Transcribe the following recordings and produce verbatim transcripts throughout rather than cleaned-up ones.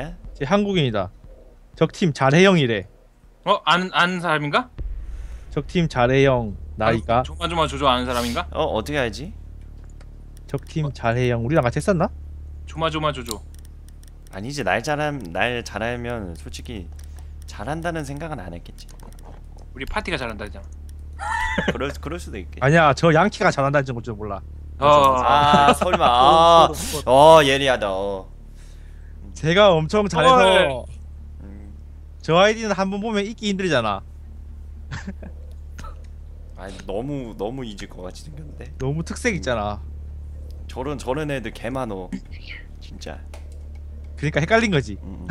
제 한국인이다. 적팀 잘해영이래. 어? 아는, 아는 사람인가? 적팀 잘해영 나이가. 조마조마 조조 아는 사람인가? 어 어떻게 알지? 적팀 잘해영 우리랑 같이 했었나? 조마조마 조조. 아니지 날 잘함 날 잘하면 솔직히 잘한다는 생각은 안 했겠지. 우리 파티가 잘한다 했잖아. 그럴 그럴 수도 있겠지. 아니야 저 양키가 잘한다는 건 줄 몰라. 어. 아 설마. 아, 어 예리하다. 어. 제가 엄청 잘해서 음. 저 아이디는 한 번 보면 잊기 힘들잖아. 아니 너무 너무 잊을 것 같이 생겼는데. 너무 특색 있잖아. 저런 저런 애들 개 많어. 진짜. 그러니까 헷갈린 거지. 음.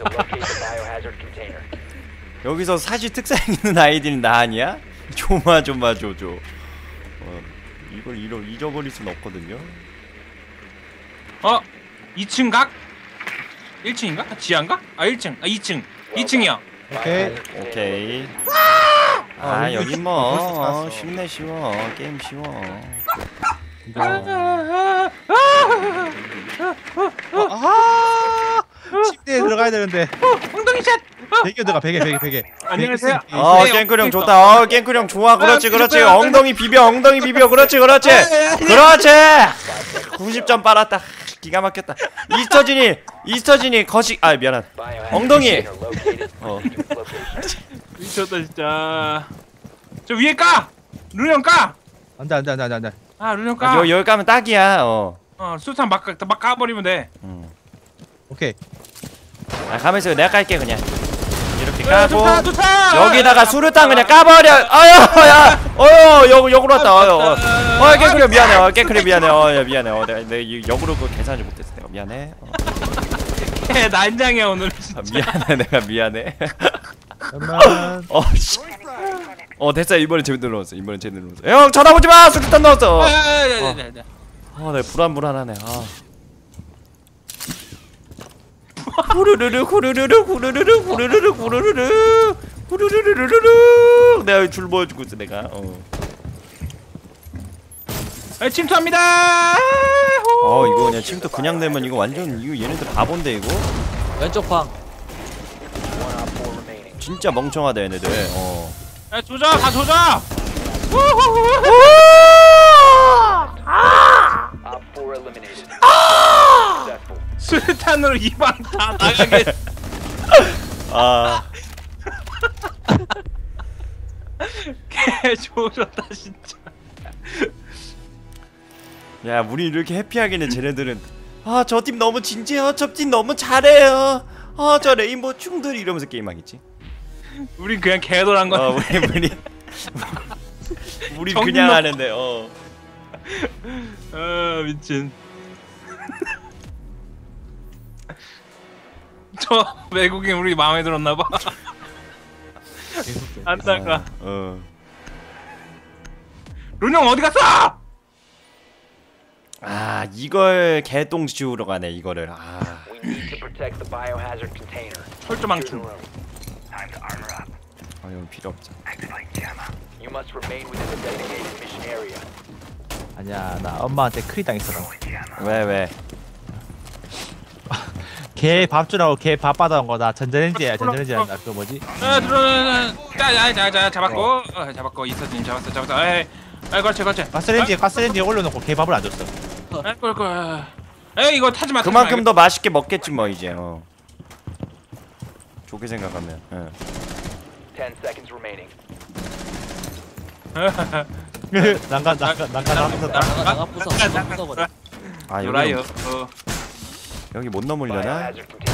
여기서 사실 특색 있는 아이디는 나 아니야? 조마조마 조조. 어, 이걸 잃어 잊어버릴 순 없거든요. 어? 이 층 각? 일 층인가? 지하인가? 아 일 층. 아 이 층. 이 층이야. 오케이. 오케이. 아, 아 여기 여기 벌써 뭐 찾았어. 쉽네 쉬워 게임 쉬워. 이거. 아! 침대에 들어가야 되는데. 엉덩이 샷! 베개 들어가 베개 베개 베개. 안녕하세요. 어 네, 깽크령 엉덩이 좋다. 어 깽크령 좋아. 그렇지 아, 그렇지. 좋다. 엉덩이 비벼 엉덩이 비벼. 그렇지 그렇지 그렇지. 구십 점 빨았다. 기가 막혔다. 이스터진이 이스터진이 거식 아 미안하다. 엉덩이. 어. 미쳤다 진짜. 저 위에 까! 루형 까! 안돼 안돼 안돼 안돼. 아 루형 까! 아, 여 여기 가면 딱이야. 어. 어 수탄 막, 까- 막 까버리면 돼. 음. 오케이. 아 가면서 내가 깔게 그냥. 이렇게 야, 까고 좋다 좋다! 여기다가 수류탄 그냥 까버려. 아유 야. 어여 역 역으로 왔다. 어여. 어. 어 깽크려 미안해. 어 깽크려 미안해. 어 야, 미안해. 어 내가 내 역으로 그 계산하지 못했어. 내가 미안해. 어. 개 난장이야 오늘 아, 진짜. 미안해. 내가 미안해. 잠깐만. 어 씨. 어 됐어. 이번엔 제대로 넣었어. 이번엔 제대로 넣었어. 형 쳐다보지 마. 수류탄 넣었어. 아, 야, 야, 야, 야, 야. 아, 나 불안불안하네. 아. 후루루루 후루루루 후루루루 후루루루 후루루루 후루루루루루. 내가 줄 보여주고 있어 내가. 어. 아, 침투합니다. 어 이거 그냥 침투 그냥 내면 이거 완전 이거 얘네들 바본데 이거. 왼쪽 방. 진짜 멍청하다 얘네들. 어. 야 조져 다 조져. 수류탄으로 이 방 다 나가게. 아. 개 조졌다 진짜. 야 우리 이렇게 해피하게는 쟤네들은 아 저 팀 너무 진지해요. 저 팀 너무 잘해요. 아 저 레인보우 충돌이 이러면서 게임하겠지. 우린 그냥 개돌한 건. 어 우리 우리 우리 정말- 그냥 하는데 어. 아 미친. 저 외국인 우리 마음에 들었나봐. 안다가. 어. 룬형 어디 갔어? 아 이걸 개똥 지우러 가네 이거를. 아. 철조망충. 아 이건 필요 없죠. 아니야 나 엄마한테 크리 당했어. 왜 왜? 개 밥 주라고 개 밥 받아온 거나 전자레인지야 전자레인지란다. 그거 뭐지? 아 들어. 자자자 잡았고. 어, 잡았고 이서진 잡았어 잡았어. 에이. 아 그렇지 그렇지. 가스레인지에 가스레인지에 올려놓고 개 밥을 안 줬어. 아 그렇고. 에이 이거 타지 마. 타지 그만큼 마, 더 맛있게 먹겠지 뭐 이제. 어. 좋게 생각하면. 예. 난간 난간 난간 하면서 나가 나가 부숴 나가 부숴버려. 아 놀아요. 여기 어. 여기 못 넘으려나?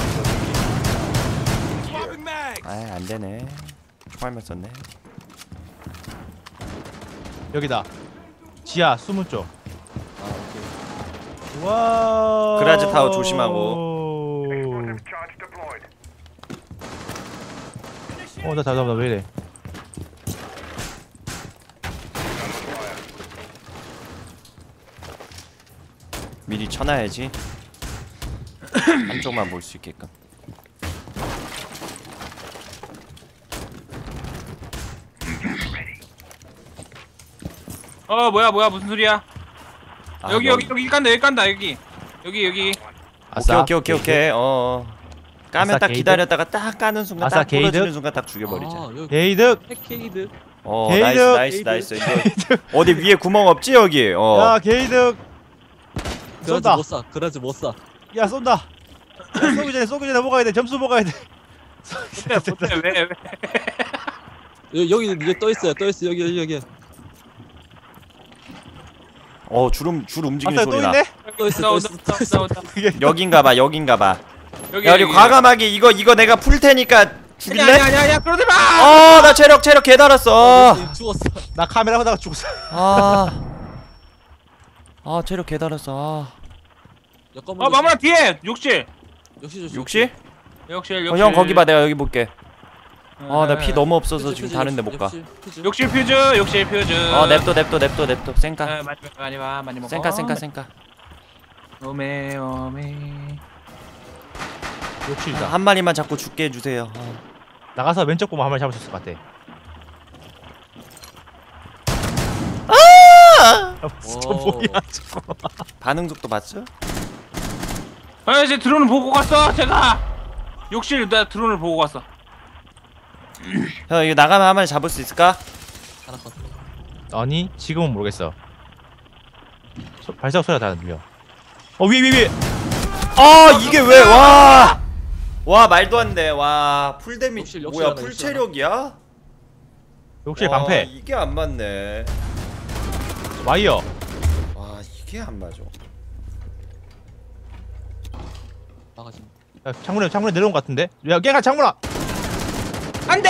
아 안되네. 총알만 썼네. 여기다. 지하 수문 쪽. 아 오케이. 와. 그라즈 타워 조심하고. 어, 나 잠깐만 왜 이래? 미리 쳐놔야지. 한쪽만 볼 수 있게끔. 어 뭐야 뭐야 무슨 소리야? 아, 여기 여기 여기 깐다 여기 깐다 여기 여기 여기. 오케이 오케이 오케이 오케이. 어. 까면 아싸, 딱 게이득? 기다렸다가 딱 까는 순간 아싸, 딱 부러지는 게이득? 순간 딱 죽여버리자. 아, 여기 게이득. 핵케이드. 어 게이득? 나이스 나이스 나이스. 이거 어디 위에 구멍 없지 여기? 야 어. 게이득. 그러지 쏜다. 못 사. 그러지 못 사. 야 쏜다. 야, 쏘기 전에 쏘기 전에 먹어야 돼. 점수 먹어야 돼. 못해 못해 왜 왜? 여기 여기 여기 떠 있어요. 떠 있어. 여기 여기 여기. 어 주름 줄 움직이는 아싸 또 소리 나. 있네. 떠 있어. 떠 나온다 있어. 떠 있어. 나온다. 그게 여긴가봐 여긴가봐. 여기 야 우리 여기. 과감하게 이거 이거 내가 풀 테니까 아니야 죽일래? 아니야 아니야 아니야 그러지 마. 어 나 체력 체력 개 달았어. 어, 죽었어. 나 카메라 보다가 죽었어. 아. 아 체력 개 달았어. 여권 어 마무라 뒤에 욕실. 역시 조심. 아. 욕실? 욕실 어, 욕실. 형 거기 봐 내가 여기 볼게. 아 나 피 어, 너무 없어서 퓨즈, 지금 퓨즈, 다른데 못 가. 역시 퓨즈. 욕실 퓨즈 욕실 퓨즈. 어 냅둬 냅둬 냅둬 냅둬 쌩까 어, 많이 먹어, 많이 와 많이 먹어. 쌩까 쌩까 쌩까. 오메 오메. 욕실이다. 한 마리만 자꾸 죽게 해주세요. 어. 나가서 왼쪽 보면 한 마리 잡을 수 있을 것 같아. 아! 진짜 오. 뭐야 저거. 반응 속도 봤어? 아 이제 드론을 보고 갔어 제가. 욕실 나 드론을 보고 갔어. 형 이거 나가면 한 마리 잡을 수 있을까? 하나 컷. 아니 지금은 모르겠어. 소, 발사각 소리가 다 들려. 어 위에 위에 위에. 아 이게 왜 와? 와 말도 안 돼. 와 풀 데미 욕실, 욕실 뭐야 하나, 풀 욕실 하나. 체력이야? 욕실 와, 방패. 이게 안 맞네. 와이어. 와 이게 안 맞아. 나가지. 야, 창문에 창문에 내려온 것 같은데. 야 깨가 창문아. 안돼.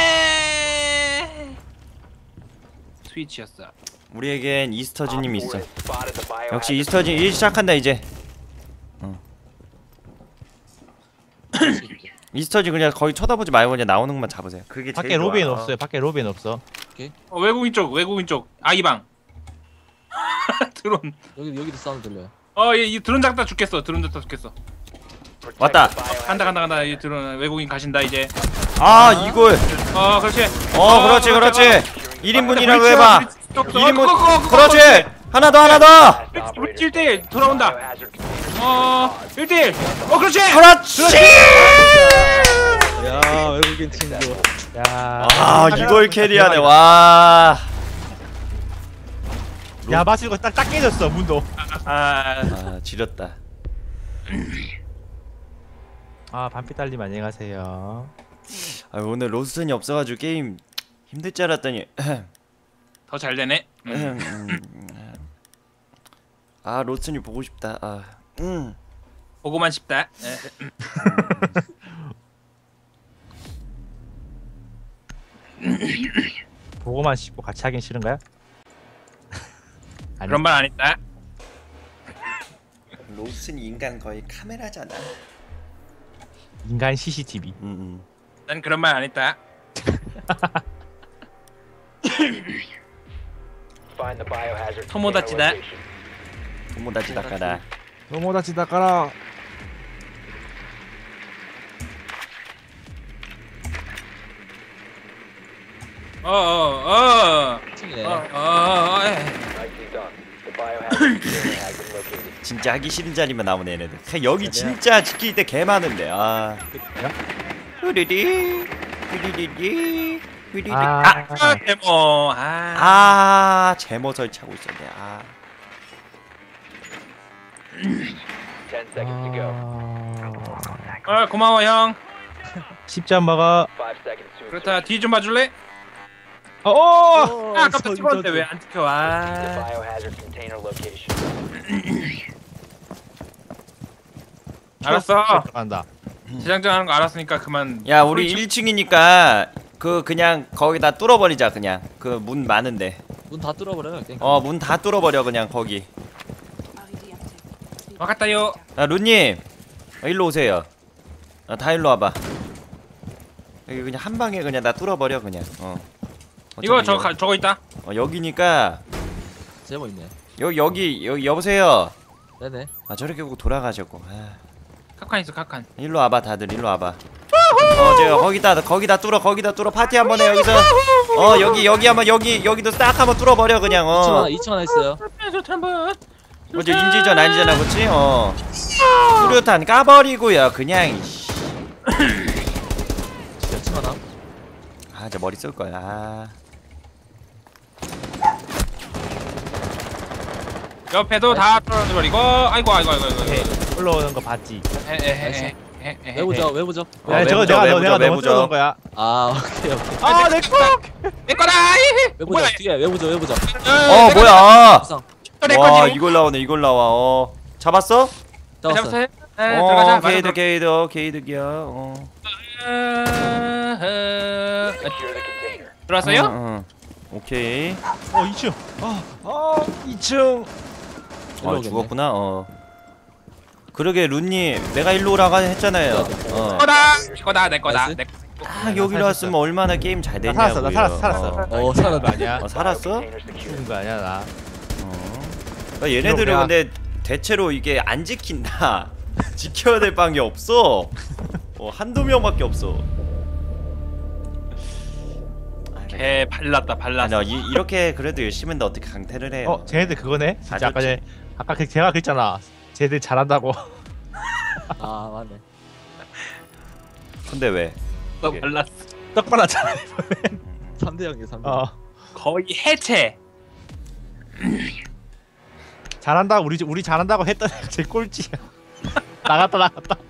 스위치였어. 우리에겐 이스터즈님이 있어. 역시 이스터즈 일 시작한다 이제. 이스터즈 그냥 거의 쳐다보지 말고 그냥 나오는 것만 잡으세요. 그게 밖에 제일 좋아. 로비엔 없어요. 밖에 로비엔 없어. 어, 외국인 쪽 외국인 쪽 아이방. 드론. 여기 여기도 사운드 들려요. 어이 이 드론 잡다 죽겠어. 드론 잡다 죽겠어. 왔다. 간다 간다 간다. 이 드론 외국인 가신다 이제. 아 이걸. 어 그렇지. 어 그렇지 그렇지. 일 인분이라고 해봐. 일 인분. 일 그렇지. 하나 더 하나 더. 일 대 일 돌아온다. 어 일 대 일. 어 그렇지. 그렇지. 야 외국인 친구. 야. 아 이걸 캐리하네. 와. 야 마시고 딱딱 깨졌어 문도. 아 아 지렸다. 아 반피 딸님 안녕하세요. 아 오늘 로스턴이 없어가지고 게임 힘들 줄 알았더니. 더 잘 되네. 음. 음, 음. 아 로스턴이 보고 싶다. 아. 음. 보고만 싶다. 보고만 씹고 같이 하긴 싫은가요? 아니, 그런 말 안 했다. 로스턴이 인간 거의 카메라잖아. 인간 씨씨티비. 음, 음. 난 그런 말 안 했다. 토모다치다. 도모다치 닦아라. 너무다치 닦아라. 어어어. 층이네. 어어어. 진짜 하기 싫은 자리만 나오네 얘네들. 그냥 여기 진짜 지킬 때 개 많은데. 아. 후리리 후리리리 후리리. 아, 아. 아 데모. 아. 아 제모 설치하고 있었네. 아. 아 고마워 형. 쉽지 않 먹어. 그렇다 뒤 좀 봐줄래? 어. 어, 아 아깝다 저, 찍었는데 저, 왜 안 찍혀? 아. 알았어. 간다. 재장전 하는 거 알았으니까 그만. 야 우리 일 층이니까 그 그냥 거기다 뚫어버리자 그냥. 그 문 많은데. 문 다 뚫어버려요. 깽. 어 문 다 뚫어버려 그냥 거기. 와갔다요. 아 룬님 어, 일로 오세요. 아, 다 일로 와봐. 여기 그냥 한 방에 그냥 다 뚫어버려 그냥. 어. 이거 어차피 저 여기- 가, 저거 있다. 어, 여기니까 제모 있네. 여 여기 여기 여보세요. 네네. 아 저렇게 보고 돌아가자고. 아, 카칸 있어 카칸. 일로 와봐 다들 일로 와봐. 어 제가 거기다 거기다 뚫어 거기다 뚫어 파티 한번 해 여기서. 어 여기 여기 한번 여기 여기도 싹 한번 뚫어버려 그냥. 이 층 하나 어. 이 층 하나 있어요. 좋다 한번. 어제 인지전 아니잖아 그치? 어. 수류탄 까버리고요 그냥. 이씨. 진짜 치마나? 아, 저 머리 쏠 거야. 아. 옆에도 다 뚫어버리고. 아이고 아이고 아이고 아이고. 네, 올라오는 거 봤지. 에에에에. 왜 보자 왜 보자. 어, 야, 저거 외부죠, 내가 너 외부죠, 내가 너무 외부죠. 뚫어놓은 거야. 아 오케이 오케이. 아, 내 거. 내 거다. 왜 보자 뒤에 왜 보자 왜 보자. 어, 뭐야? 부상. 내 와, 거지. 이걸 나오네. 이걸 나와. 어. 잡았어? 잡았어. 잡았어요? 네, 어, 들어가자. 게이드 게이드 게이드기야. 어. 들어왔어요? 응, 응. 오케이. 어, 이 층. 아, 아, 이 층. 어, 오겠네. 죽었구나. 어. 그러게 룬님, 내가 일로 오라고 했잖아요. 어. 거다. 이거다 내 거다. 나이스. 내 거. 딱 여기로 왔으면 얼마나 게임 잘 나 됐냐고요. 살았어, 나 살았어, 살았어. 어, 어 살았다. 아니야. 어, 살았어? 죽은 거 아니야, 나. 어. 야, 얘네들은 내가- 근데 대체로 이게 안 지킨다. 지켜야 될 방이 없어. 어, 한두 명밖에 없어. 개 발랐다 발랐어. 아니야, 이, 이렇게 그래도 열심히 했는데 어떻게 강퇴를 해요? 어, 쟤네들 그거네. 다 진짜 아까 좋지. 전에 아까 그 제가 그랬잖아. 쟤네들 잘한다고. 아 맞네. 근데 왜? 너 발랐어. 떡 빨았잖아. 삼 대 영이야 삼 대. 어. 거의 해체. 잘한다. 우리 우리 잘한다고 했던 애가 제 꼴찌야. 나갔다 나갔다.